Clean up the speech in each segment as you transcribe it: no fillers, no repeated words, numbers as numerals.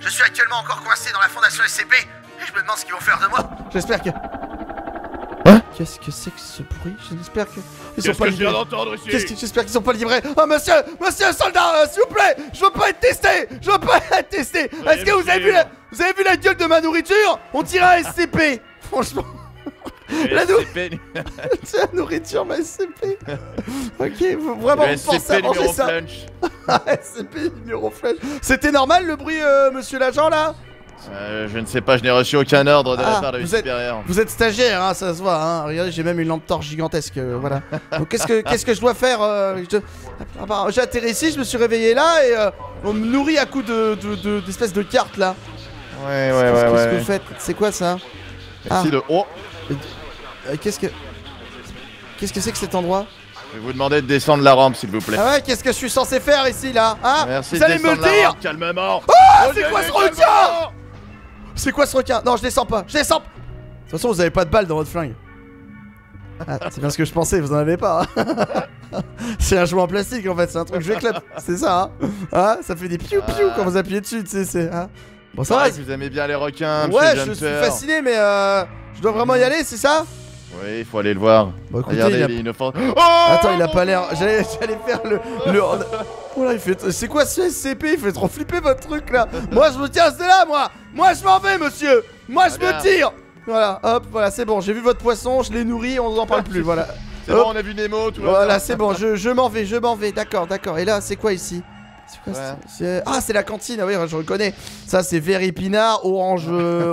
Je suis actuellement encore coincé dans la fondation SCP et je me demande ce qu'ils vont faire de moi. J'espère que... Hein? Qu'est-ce que c'est que ce bruit? J'espère que... Ils sont pas livrés. J'espère qu'ils sont pas livrés. Oh monsieur soldat, s'il vous plaît, je veux pas être testé. Je veux pas être testé. Est-ce que vous avez vu la gueule de ma nourriture? On dirait un SCP. Franchement. C'est la nourriture, ma SCP. Ok, faut vraiment penser à manger ça. SCP numéro flash. C'était normal le bruit, monsieur l'agent là? Je ne sais pas, je n'ai reçu aucun ordre de la part de mes supérieurs. Vous êtes stagiaire, hein, ça se voit, hein. Regardez, j'ai même une lampe torche gigantesque, voilà. Donc qu'est-ce que je dois faire? J'ai atterri ici, je me suis réveillé là et on me nourrit à coups d'espèces de cartes là. Ouais. Qu'est-ce que vous faites? C'est quoi ça? Merci de... Oh! Qu'est-ce que c'est que cet endroit? Je vais vous demander de descendre la rampe, s'il vous plaît. Ah ouais, qu'est-ce que je suis censé faire ici là? Hein? Merci. Vous allez me le dire? Calmement. Oh, c'est quoi ce requin? C'est quoi ce requin? Non, je descends pas, je descends. De toute façon, vous avez pas de balles dans votre flingue. Ah, c'est bien ce que je pensais, vous en avez pas. Hein. C'est un jouet en plastique en fait, c'est un truc que je clap. C'est ça, hein? Ah, ça fait des piou-piou quand vous appuyez dessus, tu sais, c'est... Hein. Bon, ça va. Vous aimez bien les requins, ouais, je suis fasciné, mais je dois vraiment y aller, c'est ça? Oui, il faut aller le voir. Bon, écoutez, regardez, il est inoffensif. Oh, attends, il a pas l'air... J'allais faire le... Oh là, il fait... C'est quoi ce SCP? Il fait trop flipper votre truc là. Moi, je me tiens, c'est là, moi. Moi, je m'en vais, monsieur. Moi, je me tire. Voilà, hop, voilà, c'est bon. J'ai vu votre poisson, je l'ai nourri, on en parle plus, voilà. C'est bon, on a vu Nemo, tout. Voilà, c'est bon, je m'en vais, d'accord. Et là, c'est quoi ici? C'est quoi ah, c'est la cantine, ah oui, je reconnais. Ça, c'est vert épinard, orange,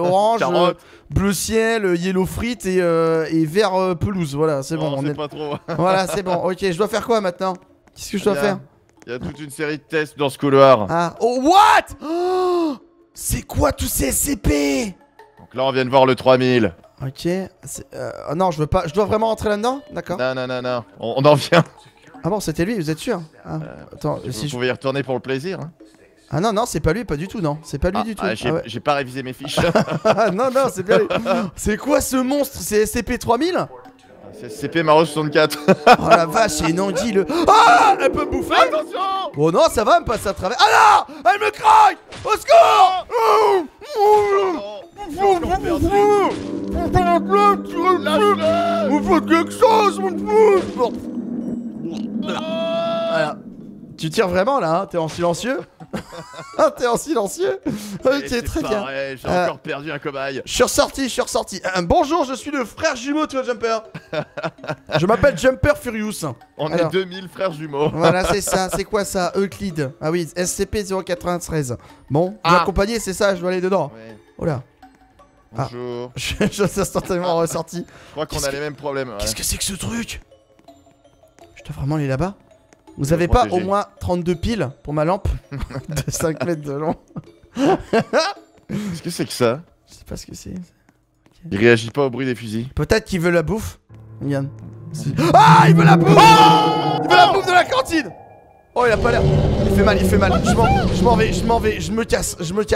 bleu ciel, yellow frites et vert pelouse. Voilà, c'est bon. On sait pas trop. Voilà, c'est bon. Ok, je dois faire quoi maintenant? Qu'est-ce que je dois faire? Il y a toute une série de tests dans ce couloir. Ah, oh, what? Oh, c'est quoi tous ces SCP? Donc là, on vient de voir le 3000. Ok. Non, je veux pas. Je dois vraiment rentrer là-dedans? D'accord. Non. On en vient. Ah bon, c'était lui, vous êtes sûr? Attends, si vous pouvez y retourner pour le plaisir. Hein. Ah non, c'est pas lui, pas du tout, non. C'est pas lui du tout. J'ai pas révisé mes fiches. Non, c'est bien lui. C'est quoi ce monstre? C'est SCP-3000? C'est SCP-Maro64. Oh la vache, c'est une anguille le... Ah, elle peut me bouffer. Attention. Oh non, ça va, elle me passe à travers. Ah non, elle me craque. Au secours. Vous faites quelque chose, mon pouce. Voilà. Tu tires vraiment là, hein? T'es en silencieux? T'es en silencieux? Ok, très bien. J'ai encore perdu un cobaye. Je suis ressorti. Bonjour, je suis le frère jumeau de Jumper. Je m'appelle Jumper Furious. On est 2000 frères jumeaux. Voilà, c'est ça. C'est quoi ça? Euclide. Ah oui, SCP-093. Bon, vous m'accompagnez, c'est ça, je dois aller dedans. Ouais. Oh là. Bonjour. Je suis instantanément ressorti. Je crois qu'on a les mêmes problèmes. Qu'est-ce que c'est que ce truc? Je dois vraiment aller là-bas? Vous avez pas au moins 32 piles pour ma lampe de 5 mètres de long? Qu'est-ce que c'est que ça? Je sais pas ce que c'est. Okay. Il réagit pas au bruit des fusils. Peut-être qu'il veut la bouffe. Regarde. Ah, il veut la bouffe! Il veut la bouffe de la cantine! Oh, il a pas l'air. Il fait mal. Je m'en vais, je me casse.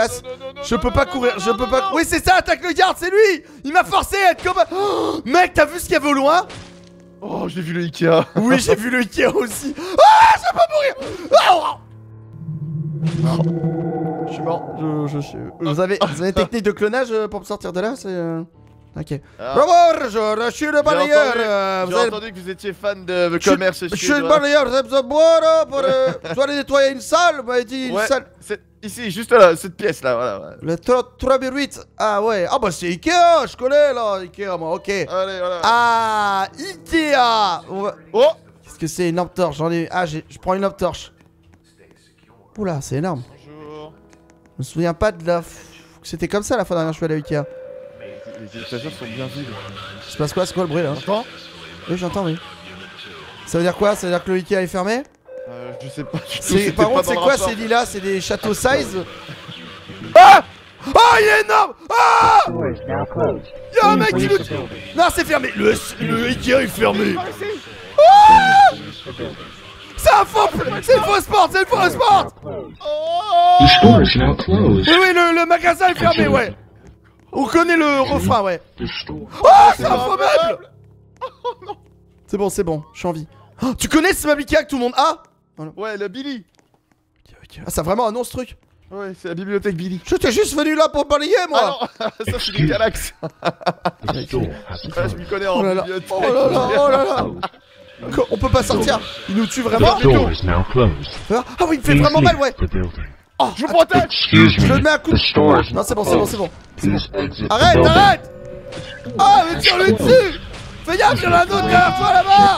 Je peux pas courir, Oui, c'est ça, attaque le garde, c'est lui! Il m'a forcé à être comme... Oh, mec, t'as vu ce qu'il y avait au loin? Oh, j'ai vu le Ikea. Oui, j'ai vu le Ikea aussi. Ah, je vais pas mourir. Je suis mort. Vous avez une technique de clonage pour me sortir de là? C'est... Ok. Bonjour, je suis le balayeur. J'ai entendu que vous étiez fan de commerce suédois. Je suis le balayeur, j'ai besoin de boire pour... Je dois aller nettoyer une salle, vous m'avez dit une salle... Ici, juste là, cette pièce là, voilà. Le 3,8. Ah ouais, ah bah c'est Ikea, je connais là, Ikea moi, ok. Allez, voilà. Ah, Ikea. Oh. Qu'est-ce que c'est une lampe torche? J'en ai... Ah, je prends une lampe torche. Oula, c'est énorme. Bonjour. Je me souviens pas de la... C'était comme ça la fois dernière que je suis allé à Ikea. Les étagères sont bien vides. Il se passe quoi? C'est quoi le bruit là? J'entends? Oui, j'entends, oui. Ça veut dire quoi? Ça veut dire que le Ikea est fermé? Je sais pas. Par contre, c'est quoi ces lilas? C'est des châteaux size? Ah! Oh, il est énorme! Ah! Y'a un mec qui nous... Non, c'est fermé! Le Ikea est fermé! Ah! C'est un faux... C'est une fausse porte! C'est une fausse porte! Oui, le magasin est fermé, ouais! On connaît le refrain, ouais! Oh, c'est un faux meuble! Oh non! C'est bon, je suis en vie. Oh, tu connais ce meuble Ikea que tout le monde a? Ouais, le Billy. Ah, ça a vraiment un nom ce truc? Ouais, c'est la bibliothèque Billy. J'étais juste venu là pour balayer, moi. Ah non, ça c'est des Galax. Je m'y connais en bibliothèque. Oh là là, oh là là. On peut pas sortir. Il nous tue vraiment. The door is now closed. Ah oui, il me fait vraiment mal, ouais. The building. Oh, Je vous protège. Excuse je me. le mets un coup. The store is Non, c'est bon, c'est bon, c'est bon. Please exit the Arrête, building. arrête. Ah, mais tire-lui dessus. Fais gaffe, il y en a un autre derrière toi là-bas.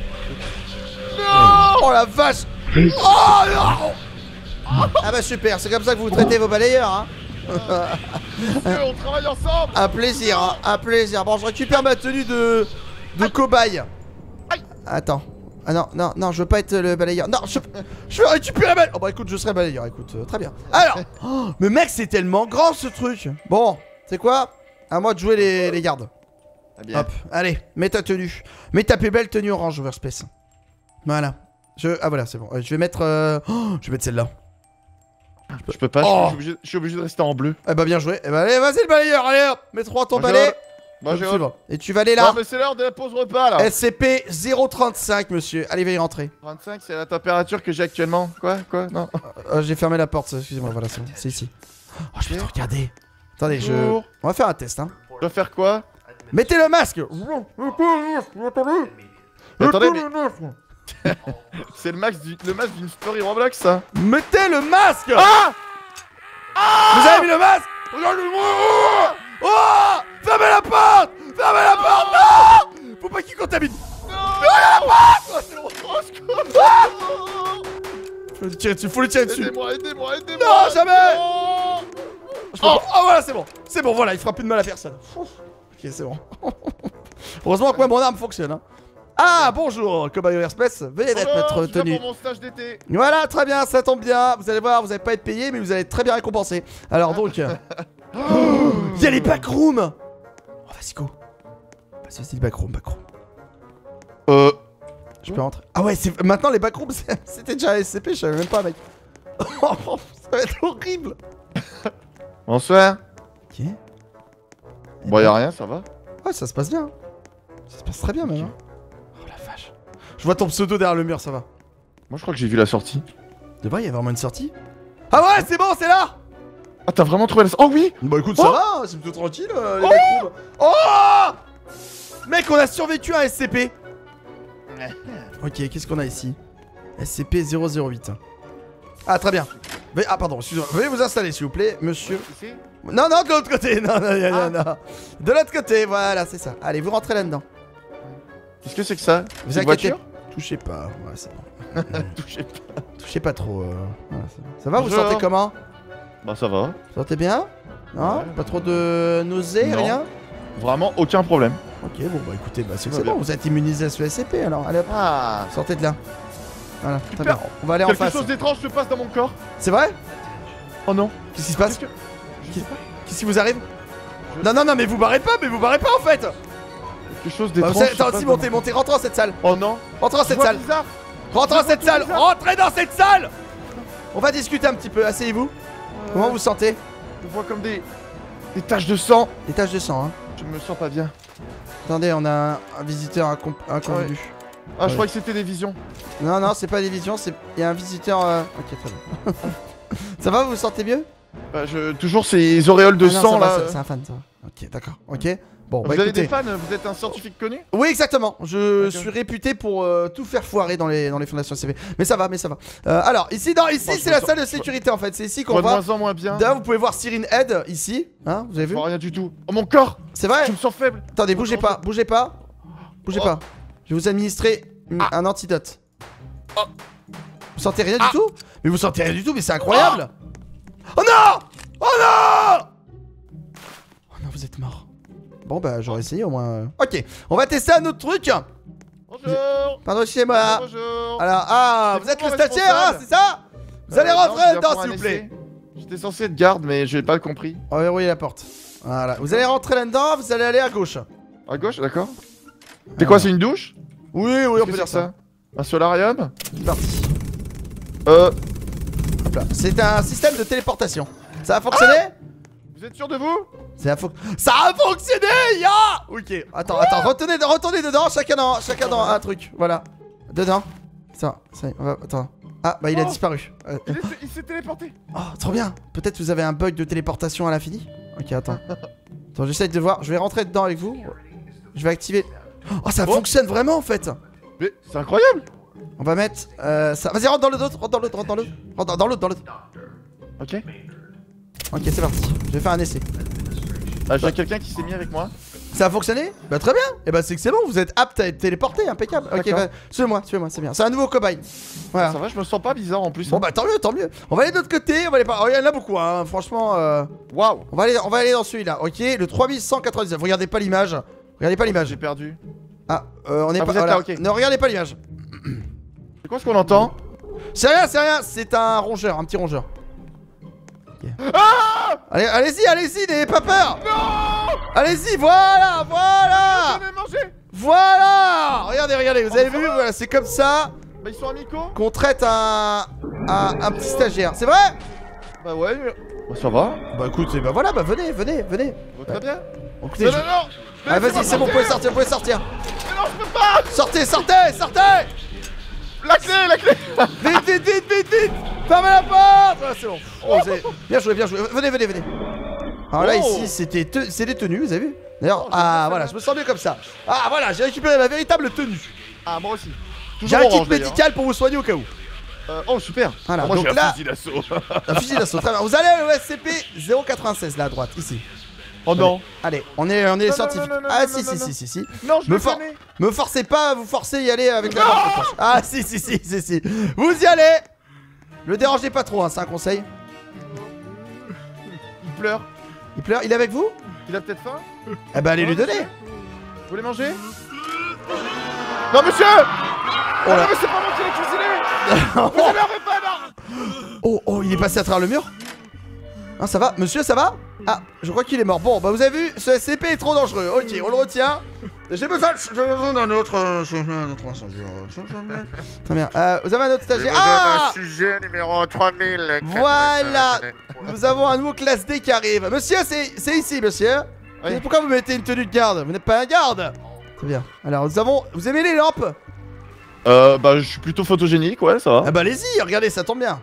Non. Oh la vache. Please. Oh non. Ah bah super, c'est comme ça que vous traitez vos balayeurs, hein. On travaille ensemble. Un plaisir, hein, un plaisir. Bon, je récupère ma tenue de cobaye. Attends. Ah non, non, non, je veux pas être le balayeur. Non, je veux récupérer ma... Oh bah écoute, je serai balayeur, écoute, très bien. Alors, mais mec, c'est tellement grand ce truc. Bon, c'est quoi? À moi de jouer les gardes. Ah bien. Hop, allez, mets ta tenue. Mets ta plus belle tenue orange, Overspace. Voilà. Ah voilà, c'est bon. Je vais mettre... je vais mettre celle-là. Je peux pas, Oh. je suis obligé de rester en bleu. Eh bah bien joué. Eh bah allez, vas-y le balayeur, allez hop. Mets-toi ton Bonjour. balai. Bonjour. C'est bon. Et tu vas aller là. Non mais c'est l'heure de la pause repas là. SCP 035, monsieur. Allez, va y rentrer. 25 c'est la température que j'ai actuellement. Quoi? Non. J'ai fermé la porte, excusez-moi, voilà, c'est bon. C'est ici. Oh, je vais te regarder. Attendez, Bonjour. on va faire un test, hein. Je dois faire quoi? Mettez le masque. Attendez, mais... c'est le masque d'une story Roblox ça. Mettez le masque. Ah! Vous avez mis le masque? Regardez-moi. Oh, fermez la porte. Fermez la porte. Non. Faut pas qu'il contamine. Non! Faut lui tirer dessus, faut lui tirer dessus. Aidez-moi. Non, jamais. Non. Oh, voilà, c'est bon. C'est bon, voilà, il fera plus de mal à personne. Ok, c'est bon. Heureusement que moi, mon arme fonctionne, hein. Ah, bonjour, Cobaye Overspace. Veuillez mettre notre Je viens tenue. pour mon stage d'été. Voilà, très bien, ça tombe bien. Vous allez voir, vous allez pas être payé, mais vous allez être très bien récompensé. Alors donc... Il y a les backrooms. Oh, vas-y, go. Vas-y, le backroom. Je peux rentrer. Ah ouais, maintenant les backrooms, c'était déjà un SCP, je savais même pas, mec. Ça va être horrible. Bonsoir. Ok. Bon, y'a rien, ça va. Ouais, ça se passe bien. Ça se passe très bien, même. Hein. Oh la vache. Je vois ton pseudo derrière le mur, ça va. Moi, je crois que j'ai vu la sortie. De vrai, il y a vraiment une sortie? Ah ouais, c'est bon, c'est là. Ah, t'as vraiment trouvé la sortie? Oh oui. Bah écoute, ça va, c'est plutôt tranquille, les backrooms. Oh mec, on a survécu à un SCP. Ok, qu'est-ce qu'on a ici? SCP-008. Ah, très bien. Ah, pardon, excusez-moi. Veuillez vous installer, s'il vous plaît, monsieur. Ici. Non, non, de l'autre côté. Non. De l'autre côté, voilà, c'est ça. Allez, vous rentrez là-dedans. Qu'est-ce que c'est que ça? Vous C'est une inquiétez. voiture? Touchez pas. Ouais, c'est bon. Touchez pas. Touchez pas trop. Voilà, c'est bon. Ça va, vous Bonjour. sentez comment? Bah, ça va. Vous sentez bien? Non? Ouais. Pas trop de nausées, Non. rien? Vraiment aucun problème. Ok, bon, bah écoutez, bah, c'est Tout va bon. bien. Vous êtes immunisé à ce SCP, alors. Allez hop, Ah. sortez de là. Voilà, très Super. bien. On va aller en Quelque face. chose d'étrange se passe dans mon corps. C'est vrai? Oh non. Qu'est-ce qui se passe? Je sais pas. Qu'est-ce qui vous arrive? Non, mais vous barrez pas, en fait! Quelque chose Bah, d'étrange. vous se savez- attends, passe si, dans montez, rentrez dans cette salle! mon- Oh non. Rentrez dans Je cette vois salle! bizarre. Rentrez dans Je cette vois salle! bizarre. Rentrez dans cette salle! On va discuter un petit peu, asseyez-vous. Comment vous vous sentez? Je vois comme des taches de sang. Des taches de sang, hein. Je me sens pas bien. Attendez, on a un visiteur inconvenu. Ah, je Ouais. croyais que c'était des visions. Non, c'est pas des visions, il y a un visiteur. Ok, très bien. Ça va, vous vous sentez mieux? Bah, toujours ces auréoles de Ah non, sang ça va, là. c'est un fan, ça va. Ok, d'accord, ok. Bon, Vous bah avez écoutez. des fans? Vous êtes un scientifique connu? Oui, exactement. Je Ok. suis réputé pour tout faire foirer dans les fondations SCP. Mais ça va. Alors, ici, Bon, je c'est me la sens- salle de sécurité en fait. C'est ici Je qu'on vois de voit. moins en moins bien. D'ailleurs, vous pouvez voir Cyrine Head ici. Hein, vous avez Je vu? vois rien du tout. Oh mon corps! C'est vrai? Je me sens faible. Attendez, bougez pas. Oh. Bougez pas. Je vais vous administrer un antidote. Oh. Vous sentez rien du tout? Mais vous sentez rien du tout, mais c'est incroyable! Oh non! Oh non! Oh non, vous êtes mort. Bon, bah, j'aurais essayé au moins. Ok, on va tester un autre truc. Bonjour! Pardon, chez moi. Bonjour! Alors, C'est vous êtes le vous, stagiaire, hein, responsable. c'est ça? Vous allez Non, rentrer je viens dedans, pour s'il un vous plaît. essai. J'étais censé être garde, mais j'ai pas compris. On va verrouiller la porte. Voilà, vous allez rentrer là-dedans, vous allez aller à gauche. À gauche, d'accord? C'est quoi, c'est une douche? Oui, on Qu'est-ce peut que dire c'est ça. Un solarium? C'est parti. Hop là. C'est un système de téléportation. Ça a fonctionné? Vous êtes sûr de vous? Ça a fonctionné, ya! Ok, attends, retournez dedans, chacun dans un truc, voilà. Dedans. Ça y est, attends. Ah bah il a disparu. Il s'est téléporté. Oh trop bien. Peut-être vous avez un bug de téléportation à l'infini. Ok attends. Attends j'essaye de voir. Je vais rentrer dedans avec vous. Je vais activer. Oh ça fonctionne vraiment en fait. Mais c'est incroyable. On va mettre ça. Vas-y rentre dans l'autre, rentre dans l'autre, rentre dans l'autre. Rentre dans l'autre, dans l'autre. Ok. Ok c'est parti. Je vais faire un essai. Ah j'ai quelqu'un qui s'est mis avec moi. Ça a fonctionné? Bah très bien. Et bah c'est que c'est bon, vous êtes apte à être téléporté, impeccable. Ok bah, suivez-moi, c'est bien. C'est un nouveau cobaye. Voilà. Ça va, je me sens pas bizarre en plus. Bon bah tant mieux, tant mieux. On va aller de l'autre côté, on va aller par... Oh, il y en a beaucoup hein, franchement Waouh. on va aller dans celui-là, ok. Le 3199, regardez pas l'image. Regardez pas l'image. J'ai perdu. Ah, on est Ah, pas... vous êtes voilà. là, ok. Ne regardez pas l'image. C'est quoi ce qu'on entend? C'est rien, c'est un rongeur, un petit rongeur. Okay. Ah Allez-y, n'ayez pas peur. Non. Allez-y, voilà. Voilà. Regardez, vous avez vu, voilà, c'est comme ça. Bah ils sont amicaux. Qu'on traite un petit stagiaire, c'est vrai? Bah ouais. Bah ça va. Bah écoutez, bah voilà, bah venez. Bah, très bien. Écoutez, non. Ah vas-y, c'est bon, vous pouvez sortir. Mais non, je peux pas. Sortez. La clé. Vite. Fermez la porte. Voilà, c'est bon. Oh, bien joué. Venez. Alors là, ici, c'est des tenues, vous avez vu? D'ailleurs, voilà, je me sens mieux comme ça. Ah voilà, j'ai récupéré ma véritable tenue. Ah moi aussi. J'ai un kit médical pour vous soigner au cas où. Oh super. Voilà, moi donc j'ai là, un fusil d'assaut. Un fusil d'assaut, très bien. Vous allez à l'ESCP 096 là à droite, ici. Oh non. Allez, on est scientifique. Ah si. Non, je me forcez pas, vous forcez à y aller avec la lampe. Ah si. Vous y allez. Le dérangez pas trop, hein, c'est un conseil. Il pleure. Il est avec vous? Il a peut-être faim. Eh ben allez lui donner. Vous voulez manger? Non monsieur. Oh là. Non mais c'est pas moi qui l'ai cuisiné. Vous énervez pas, non. Oh, il est passé à travers le mur. Ah ça va, monsieur, ça va? Ah, je crois qu'il est mort. Bon, bah vous avez vu, ce SCP est trop dangereux. Ok, on le retient. J'ai besoin d'un autre incendie. Très bien. Vous avez un autre stagiaire. Ah, sujet numéro 3000. voilà. Nous avons un nouveau classe D qui arrive. Monsieur, c'est ici, monsieur. Oui. Pourquoi vous mettez une tenue de garde? Vous n'êtes pas un garde. Très bien. Alors, vous aimez les lampes? Bah je suis plutôt photogénique, ouais, ça va. Ah bah allez-y, regardez, ça tombe bien.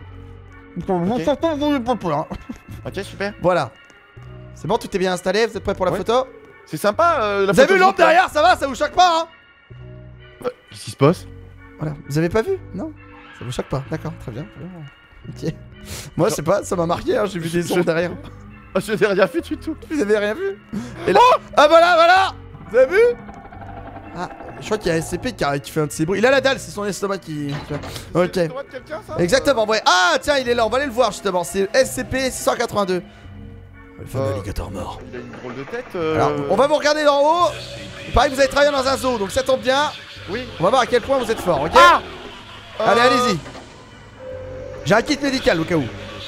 Ok, super. Voilà. C'est bon, tout est bien installé, vous êtes prêts pour la photo? C'est sympa la Vous avez vu lampe derrière, ça va, ça vous choque pas hein? Qu'est-ce qui se passe? Voilà, vous avez pas vu? Non? Ça vous choque pas, d'accord, très bien. Ok. Moi, je sais pas, ça m'a marqué, hein, j'ai vu des sons derrière. Oh, je n'ai rien fait du tout. Vous avez rien vu? Et là... Ah voilà! Vous avez vu? Ah, je crois qu'il y a SCP qui fait un de ces bruits. Il a la dalle, c'est son estomac qui... Ok. C'est le droit de quelqu'un, ça? Exactement, ouais. Ah, tiens, il est là, on va aller le voir justement. C'est SCP-682. Le fameux alligator mort. Il a une drôle de tête. Alors, on va vous regarder d'en haut. Il paraît que vous avez travaillé dans un zoo, donc ça tombe bien. Oui. On va voir à quel point vous êtes fort, ok? Ah Allez, allez-y. J'ai un kit médical au cas où.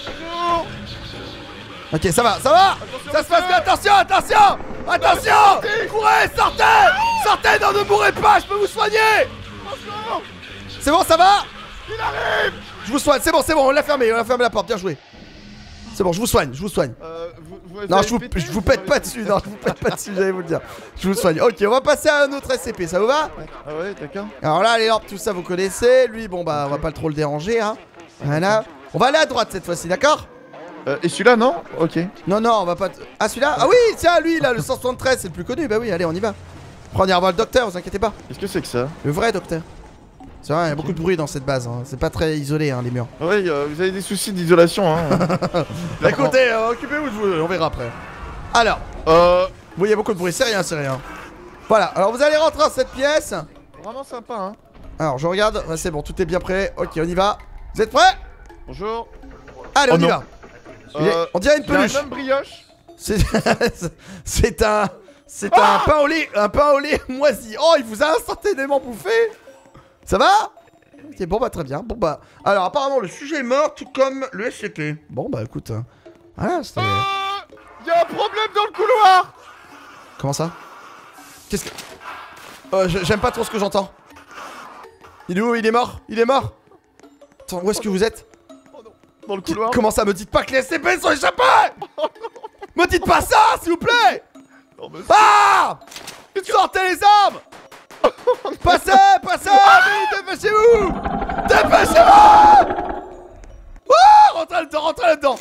Ok, ça va. Ça se passe bien, attention. Courez, sortez, non, ne mourrez pas, je peux vous soigner. C'est bon, ça va? Il arrive. Je vous soigne, c'est bon, on l'a fermé la porte, bien joué. C'est bon, je vous soigne. Non, je vous pète pas dessus, j'allais vous le dire. Je vous soigne. Ok, on va passer à un autre SCP, ça vous va? Ah ouais, d'accord. Alors là, les lampes, tout ça, vous connaissez. Lui, bon, bah, on va pas trop le déranger, hein. Voilà. On va aller à droite cette fois-ci, d'accord? Et celui-là, non? Ok. Non, on va pas... Ah, celui-là? Ah oui, tiens, lui, là, le 173, c'est le plus connu. Bah oui, allez, on y va. Après, on ira voir le docteur, vous inquiétez pas. Qu'est-ce que c'est que ça? Le vrai docteur. C'est vrai, il y a beaucoup de bruit dans cette base, hein. C'est pas très isolé, hein, les murs. Ouais, vous avez des soucis d'isolation, hein. Écoutez, occupez-vous de vous, on verra après. Alors, oui, il y a beaucoup de bruit, c'est rien. Voilà, alors vous allez rentrer dans cette pièce. Vraiment sympa, hein. Alors, je regarde, ouais, c'est bon, tout est bien prêt. Ok, on y va. Vous êtes prêts? Bonjour. Allez, on y va. On dirait une peluche. Un homme brioche. C'est un pain au lait moisi. Oh, il vous a instantanément bouffé. Ça va? Ok, bon bah très bien. Bon bah, alors apparemment le sujet est mort, tout comme le SCP. Bon bah écoute, voilà, c'était... Y'a un problème dans le couloir. Comment ça? Qu'est-ce que... j'aime pas trop ce que j'entends. Il est où? Il est mort? Attends, où est-ce que vous êtes? Dans le couloir. Comment ça? Me dites pas que les SCP sont échappés. Me dites pas ça, s'il vous plaît. Non, mais... Ah! Sortez les armes. Passez, vite, dépêchez-vous. Dépêchez-vous. Oh, rentrez là-dedans.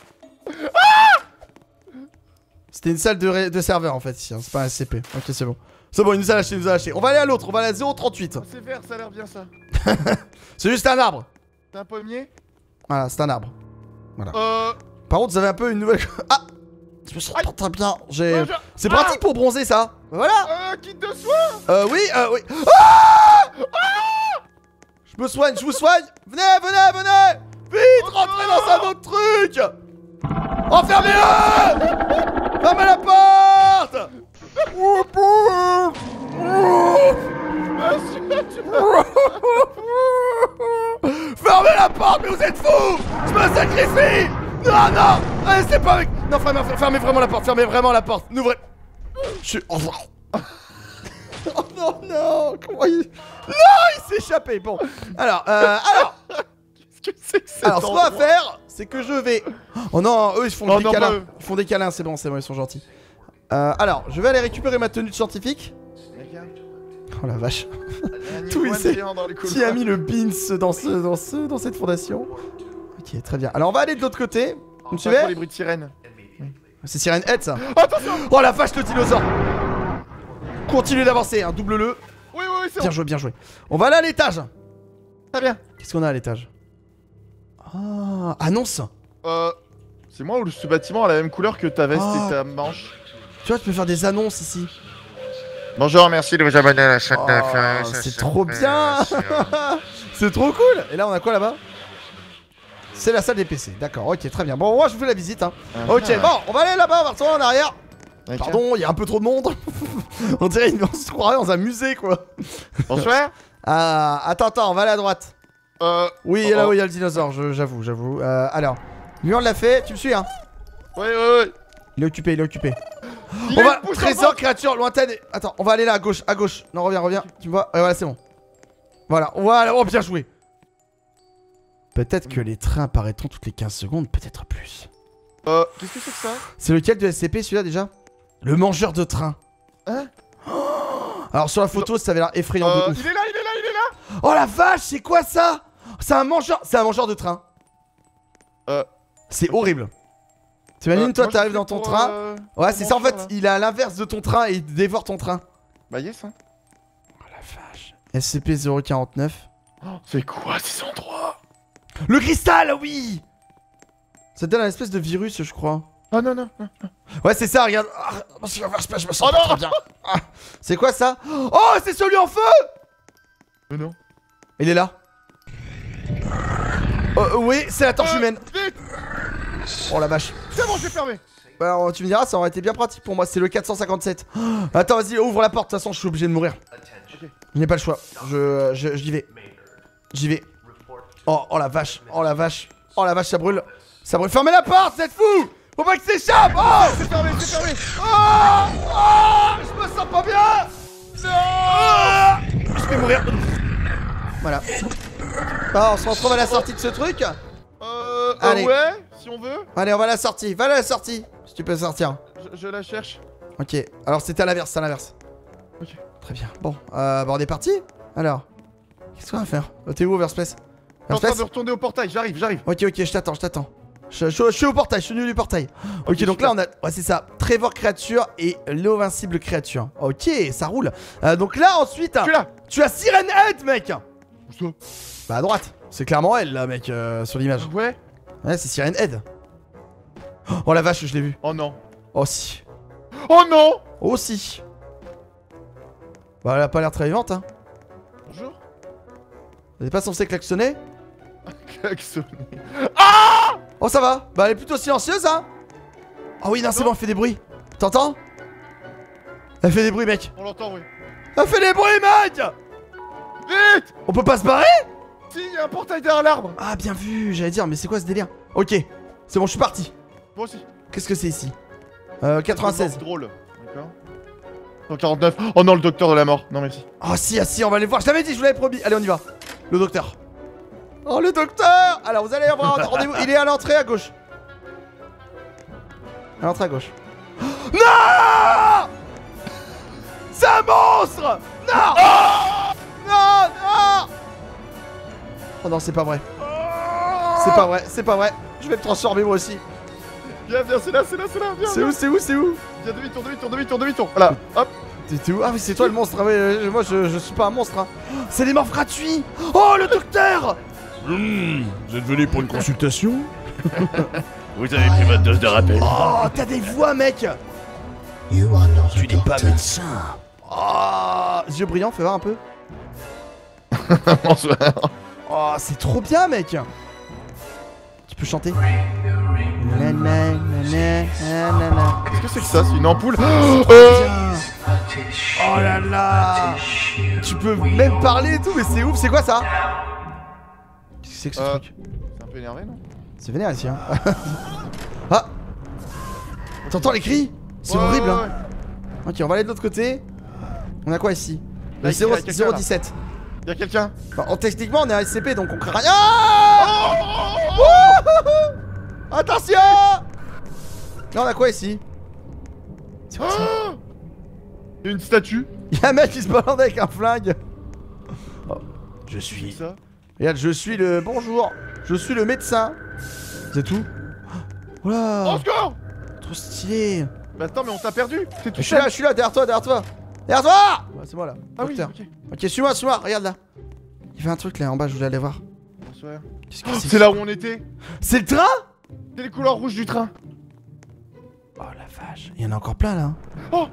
C'était une salle de serveur en fait ici, hein. C'est pas un SCP. Ok, c'est bon. C'est bon, il nous a lâché, On va aller à l'autre, on va aller à 038. C'est vert, ça a l'air bien ça. C'est juste un arbre. C'est un pommier. Voilà, c'est un arbre. Voilà. Par contre, vous avez un peu une nouvelle... Ah, je me sens pas très bien. C'est pratique pour bronzer ça. Voilà. Kit de soin. Oui. Je me soigne, je vous soigne. Venez. Vite, rentrez dans un autre truc. Enfermez-le. Fermez la porte. Fermez la porte, mais vous êtes fous. Je me sacrifie. Non. Allez, c'est pas avec... Non, fermez vraiment la porte. N'ouvrez... Je suis... Oh non, comment il... Non, il s'est échappé. Bon, alors... Qu'est-ce que c'est que cet Alors, ce qu'on va faire, c'est que je vais... Oh non, eux, ils font des câlins. Non, Ils font des câlins, c'est bon, ils sont gentils. Alors, je vais aller récupérer ma tenue de scientifique. Oh la vache. Tout qui a mis le beans dans cette fondation. Ok, très bien. Alors, on va aller de l'autre côté. Vous me suivez? Les bruits de sirène. C'est Sirène Head, ça. Attention. Oh la vache, le dinosaure. Continuez d'avancer, hein, double-le. Oui, c'est Bien joué. On va aller à l'étage. Très bien. Qu'est-ce qu'on a à l'étage? Ah, annonce. C'est moi ou ce bâtiment a la même couleur que ta veste et ta manche? Tu vois, tu peux faire des annonces ici. Bonjour, merci de vous abonner à la chaîne de c'est trop bien. C'est trop cool. Et là, on a quoi là-bas? C'est la salle des PC. D'accord, ok, très bien. Bon, moi, je vous fais la visite. Hein. Ok, bon, on va aller là-bas, on va retourner en arrière. Pardon, il y a un peu trop de monde. On dirait qu'on se croirait dans un musée, quoi. Bonsoir. Attends, on va aller à droite. Oui, là où il y a le dinosaure, j'avoue. Alors, lui, on l'a fait. Tu me suis, hein? Oui. Il est occupé. On va... Trésor, créature lointaine. Attends, on va aller là, à gauche. Non, reviens. Tu me vois? Ouais, voilà, c'est bon. Voilà, oh, bien joué. Peut-être que les trains apparaîtront toutes les 15 secondes, peut-être plus. Qu'est-ce que c'est que ça? C'est lequel de SCP, celui-là, déjà? Le mangeur de train. Hein? Alors, sur la photo, ça avait l'air effrayant de ouf. Il est là. Oh la vache, c'est quoi ça? C'est un mangeur de train. C'est horrible. T'imagines, toi, t'arrives dans ton train. Ouais, c'est ça, en fait, il est à l'inverse de ton train et il dévore ton train. Bah, yes, hein. Oh la vache. SCP-049. C'est quoi ces endroits? Le cristal, oui. Ça donne un espèce de virus, je crois. Oh non. Ouais, c'est ça, regarde. Je me sens pas très bien. C'est quoi ça? Oh, c'est celui en feu. Non. Il est là. Oui, c'est la torche humaine. Vite. Oh la vache. C'est bon, j'ai fermé. Bah, alors, tu me diras, ça aurait été bien pratique pour moi. C'est le 457. Attends, vas-y, ouvre la porte. De toute façon, je suis obligé de mourir. Je n'ai pas le choix. J'y vais. Oh la vache. Ça brûle. Fermez la porte, c'est fou. Faut pas que s'échappe. Oh, c'est fermé. Je me sens pas bien. Non. Je vais mourir. Voilà. On se retrouve à la sortie de ce truc. Allez. Ouais, si on veut. Allez, on va à la sortie. Va à la sortie. Si tu peux sortir. Je la cherche. Ok. Alors, c'était à l'inverse, Ok. Très bien. Bon, on est parti. Alors, qu'est-ce qu'on va faire? T'es où, Overspace? Je suis en train de retourner au portail, j'arrive. Ok, je t'attends. Je suis au portail, je suis venu du portail. Ok, donc là on a... Ouais, c'est ça. Trevor créature et l'invincible créature. Ok, ça roule. Donc là ensuite... Tu as Sirène Head, mec. Où ça? Bah à droite. C'est clairement elle, là, mec, sur l'image. Ouais, c'est Sirène Head. Oh la vache, je l'ai vu. Oh non. Oh si. Oh non. Oh si. Bah elle a pas l'air très vivante, hein. Bonjour. Elle est pas censée klaxonner? Klaxonner. Oh ça va. Bah elle est plutôt silencieuse, hein. Oh oui, non, c'est bon, elle fait des bruits. T'entends? Elle fait des bruits, mec. On l'entend, oui. Elle fait des bruits, mec. Vite. On peut pas se barrer? Si, il y a un portail derrière l'arbre. Ah, bien vu, j'allais dire, mais c'est quoi ce délire? Ok, c'est bon, je suis parti. Moi aussi. Qu'est-ce que c'est ici? 96. C'est drôle. D'accord. 149. Oh non, le docteur de la mort. Non, merci. Oh si, on va aller voir. Je t'avais dit, je vous l'avais promis. Allez, on y va. Le docteur. Oh, le docteur. Alors, vous allez avoir un rendez-vous. Il est à l'entrée à gauche. À l'entrée à gauche. Non. C'est un monstre. Non. Oh non, c'est pas vrai. C'est pas vrai, c'est pas vrai. Je vais me transformer moi aussi. Viens, c'est là, viens. C'est où Viens, demi-tour. Voilà, hop. T'es où? Ah oui, c'est toi le monstre. Ah ouais, moi je suis pas un monstre. Hein. C'est des morts gratuits. Oh, le docteur. Vous êtes venu pour une consultation? Vous avez pris votre dose de rappel. Oh, t'as des voix, mec. Tu n'es pas médecin. Oh, yeux brillants, fais voir un peu. Bonsoir. Oh, c'est trop bien, mec. Tu peux chanter. Qu'est-ce que c'est que ça? C'est une ampoule? Oh là là. Tu peux même parler et tout, mais c'est ouf. C'est quoi ça? Qu'est-ce que c'est que ce truc? C'est un peu énervé, non? C'est vénère ici, hein. Ah. T'entends les cris? C'est horrible, hein. Ok, on va aller de l'autre côté. On a quoi ici? Le 017. Y'a quelqu'un? Bah, techniquement, on est à SCP donc on craint rien. Ah attention. Là, on a quoi ici? C'est quoi ça? Y'a une statue. Y'a un mec qui se balade avec un flingue. Oh, je suis. Ça? Regarde, je suis le. Bonjour. Je suis le médecin. C'est tout. Voilà. Oh, score! Trop stylé. Bah attends, mais on t'a perdu. T'es tout Je suis là, derrière toi. Derrière toi, ouais, c'est moi là. Ah oui, Docteur. ok. Ok, suis-moi, regarde là. Il y avait un truc là en bas, je voulais aller voir. Bonsoir. Qu'est-ce que c'est? C'est là où on était. C'est le train? C'est les couleurs rouges du train. Oh la vache, il y en a encore plein là. Oh.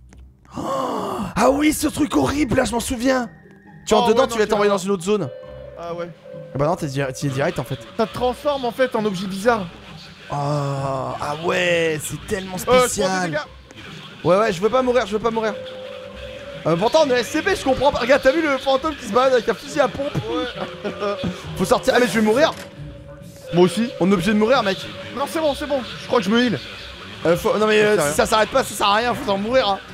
Ah oui, ce truc horrible là, je m'en souviens. Tu rentres dedans, ouais, tu vas t'envoyer dans une autre zone. Ah ouais. Ah bah non, t'es direct en fait. Ça te transforme en fait en objet bizarre. Oh, ah ouais, c'est tellement Je prends des spécial. dégâts. Ouais, je veux pas mourir, pourtant on est SCP, je comprends pas. Regarde, t'as vu le fantôme qui se balade avec un fusil à pompe? Ouais. Faut sortir. Ah mais je vais mourir. Moi aussi. On est obligé de mourir, mec. Non, c'est bon. Je crois que je me heal. Non mais Ça sert à si ça s'arrête pas, ça sert à rien, faut en mourir. Hein.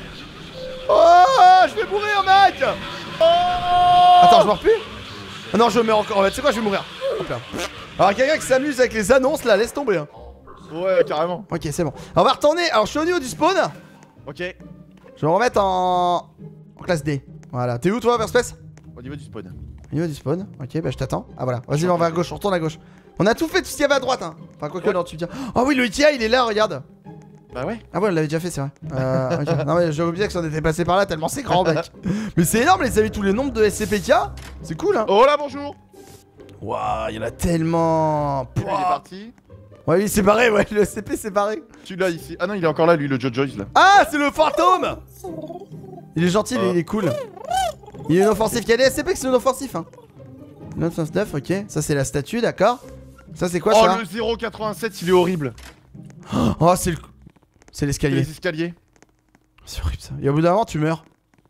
Oh, je vais mourir, mec. Attends, je meurs plus? Ah non, je meurs encore. En fait, c'est quoi, je vais mourir. Hop là. Alors, quelqu'un qui s'amuse avec les annonces là, laisse tomber. Hein. Ouais, carrément. Ok, c'est bon. Alors, on va retourner. Alors, je suis au niveau du spawn. Ok. Je vais me remettre en classe D. Voilà. T'es où toi, Verspace? Au niveau du spawn. Au niveau du spawn. Ok, bah je t'attends. Ah voilà. Vas-y, on va à gauche, on retourne à gauche. On a tout fait, tout ce qu'il y avait à droite. Hein. Enfin, quoi que Ouais. non, tu me dis. Oh oui, le Ikea, il est là, regarde. Bah ouais. Ah ouais, on l'avait déjà fait, c'est vrai. Ok. Non, mais j'ai oublié que ça en était passé par là tellement c'est grand, mec. Mais c'est énorme, les amis, tous les nombres de SCP qu'il y a. C'est cool, hein. Oh là, bonjour. Waouh, il y en a tellement. Il est parti. Ouais, oui, c'est barré, ouais, le SCP c'est barré. Tu l'as ici. Ah non, il est encore là, lui, le Jojoyce là. Ah, c'est le fantôme. Il est gentil, il est cool. Il est inoffensif. Il y a des SCP qui sont inoffensifs, hein. 999, ok. Ça, c'est la statue, d'accord. Ça, c'est quoi Oh, ça? le 087, il est horrible. Oh, c'est l'escalier. Les escaliers. C'est horrible ça. Et au bout d'un moment, tu meurs.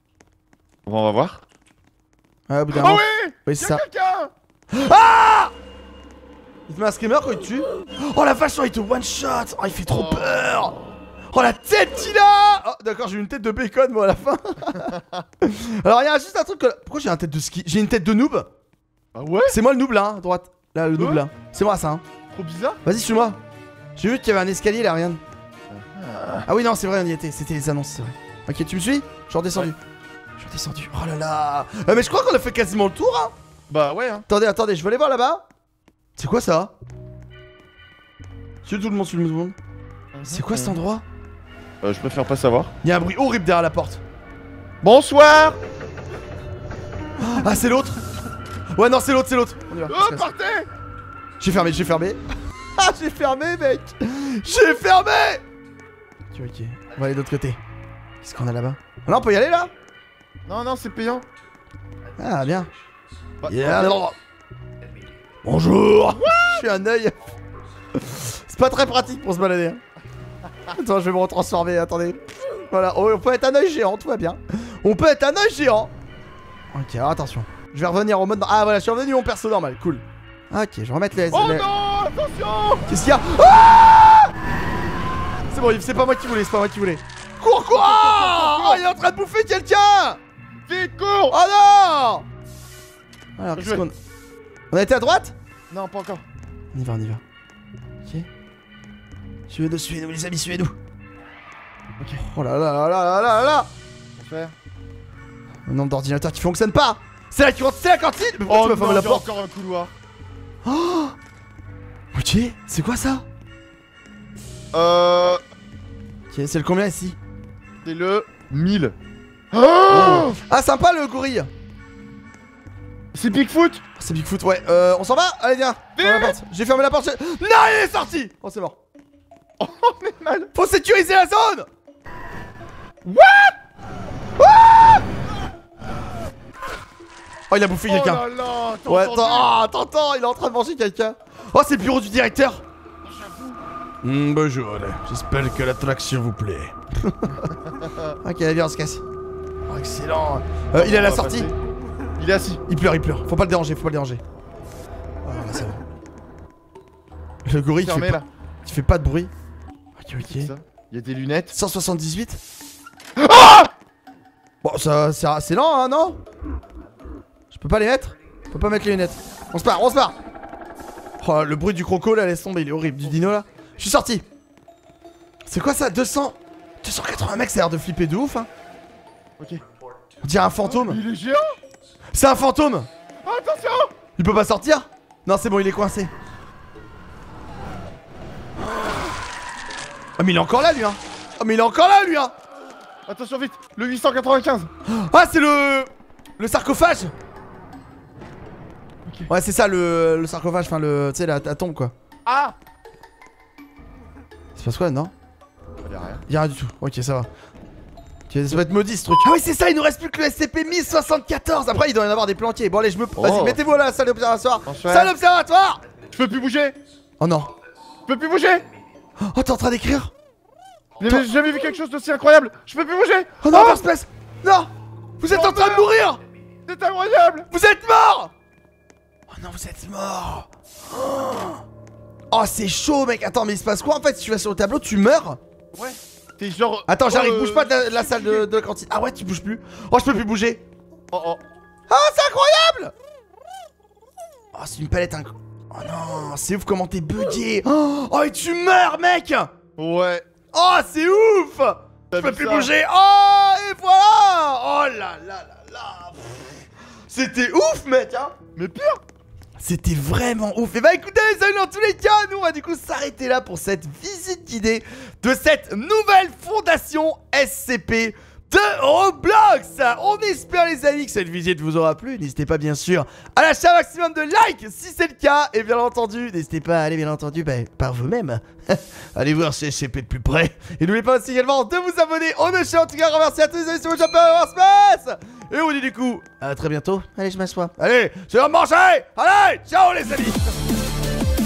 On va voir. Ouais, au bout d'un Oh moment. oui. Oui, c'est Y'a ça. quelqu'un. Ah! Il te met un screamer quand il te tue. Oh la vache, il te one shot. Oh, il fait trop peur. Oh la tête qu'il a. Oh d'accord, j'ai une tête de bacon moi à la fin. Alors il y a juste un truc que... Pourquoi j'ai une tête de ski? J'ai une tête de noob. Ah ouais. C'est moi le noob là, hein, à droite. Là, le noob Ouais. là. C'est moi ça, hein. Trop bizarre. Vas-y, suis-moi. J'ai vu qu'il y avait un escalier là, regarde. Ah oui, non, c'est vrai, on y était. C'était les annonces, c'est vrai. Ok, tu me suis? Je suis redescendu. Je suis redescendu. Oh là là. Mais je crois qu'on a fait quasiment le tour, hein. Bah ouais, hein. Attendez, je veux aller voir là-bas. C'est quoi ça? C'est tout le monde. C'est quoi cet endroit? Je préfère pas savoir. Il y a un bruit horrible derrière la porte. Bonsoir. Ah, c'est l'autre. Ouais, non, c'est l'autre. On y va. Oh, partez. J'ai fermé. Ah, j'ai fermé, mec. J'ai fermé. Ok, on va aller de l'autre côté. Qu'est-ce qu'on a là-bas? Là, on peut y aller là? Non, c'est payant. Ah, bien. Bah, Yeah, alors. Bonjour. Je suis un œil. C'est pas très pratique pour se balader. Hein. Attends, je vais me retransformer, attendez. Voilà, on peut être un œil géant, tout va bien. On peut être un œil géant. Ok, alors attention. Je vais revenir au mode... Ah voilà, je suis revenu mon perso normal, cool. Ok, je vais remettre les... Oh non, attention. Qu'est-ce qu'il y a? Ah! C'est bon, c'est pas moi qui voulais, Cours quoi? Oh, il est en train de bouffer quelqu'un. Vite, cours. Oh non. Alors, qu'est-ce qu'on... On a été à droite? Non, pas encore. On y va. Ok. Suivez-nous les amis, suivez-nous. Ok. Oh là là. Faire. Le nombre d'ordinateurs qui fonctionnent pas. C'est la cantine. Mais pourquoi Oh tu m'as fermé non, la il y a porte? encore un couloir. Oh ok, c'est quoi ça? Ok, c'est le combien ici? C'est le 1000. Oh. Ah sympa le gorille. C'est Bigfoot. C'est Bigfoot, ouais. On s'en va? Allez, viens. Ferme la porte. J'ai fermé la porte. Non, il est sorti. Oh, c'est mort. Oh, on est mal. Faut sécuriser la zone. What? Oh, il a bouffé quelqu'un. Oh là là, t'as Ouais, entendu? attends, il est en train de manger quelqu'un. Oh, c'est le bureau du directeur. Bonjour, j'espère que l'attraction vous plaît. Ok, allez, viens, on se casse. Oh, excellent. Il est à la sortie. Il est assis. Il pleure. Faut pas le déranger, Oh, là, c'est bon. Le gorille qui Fermé, fait, là. qui fait pas de bruit. Ok. Il y a des lunettes. 178. Ah bon, ça, c'est lent, hein, non? Je peux pas les mettre? Je peux pas mettre les lunettes. On se part. Oh, le bruit du croco, là, laisse tomber, il est horrible. Du dino, là. Je suis sorti. C'est quoi ça? 280 mecs, ça a l'air de flipper de ouf, hein. Ok. On dirait un fantôme. Il est géant. C'est un fantôme. Oh, attention. Il peut pas sortir? Non, c'est bon, il est coincé. Ah, mais il est encore là, lui, hein. Attention vite. Le 895. Ah, c'est le sarcophage. Ok. Ouais, c'est ça, le sarcophage, enfin, tu sais, la tombe, quoi. Ah. C'est passe quoi, non? Il y a rien. Y'a rien du tout. Ok, ça va. Ok, ça va être maudit ce truc. Ah oui, c'est ça, il nous reste plus que le SCP-1074. Après, il doit y en avoir des planqués. Bon, allez, vas-y, mettez-vous là, salle d'observatoire. Salle d'observatoire. Je peux plus bouger. Oh non. Je peux plus bouger. Oh, t'es en train d'écrire? J'ai jamais vu quelque chose d'aussi incroyable. Je peux plus bouger. Oh non, Space. Non. Vous êtes en train de mourir. C'est incroyable. Vous êtes mort. Oh non, vous êtes mort. Oh, c'est chaud, mec. Attends, mais il se passe quoi en fait? Si tu vas sur le tableau, tu meurs? Ouais. T'es genre. Attends, j'arrive, bouge pas de la salle de la cantine. Ah ouais, tu bouges plus. Oh, je peux plus bouger. Oh. Ah, c'est incroyable. Oh, c'est une palette Oh non, c'est ouf comment t'es bugué. Oh, et tu meurs, mec. Ouais. Oh, c'est ouf. Je peux plus bouger. Oh, et voilà. Oh là là là là. C'était ouf, mec, hein. Mais pire. C'était vraiment ouf. Et bah écoutez les amis, dans tous les cas, nous on va du coup s'arrêter là pour cette visite guidée de cette nouvelle fondation SCP de Roblox. On espère les amis que cette visite vous aura plu. N'hésitez pas bien sûr à lâcher un maximum de likes si c'est le cas. Et bien entendu, n'hésitez pas à aller bien entendu par vous-même. Allez voir ces SCP de plus près. Et n'oubliez pas aussi également de vous abonner au chaîne. En tout cas, remercie à tous les amis sur le Japon Space. Et on vous dit du coup à très bientôt. Allez, je m'assois. Allez, c'est l'heure de manger. Allez, ciao les amis.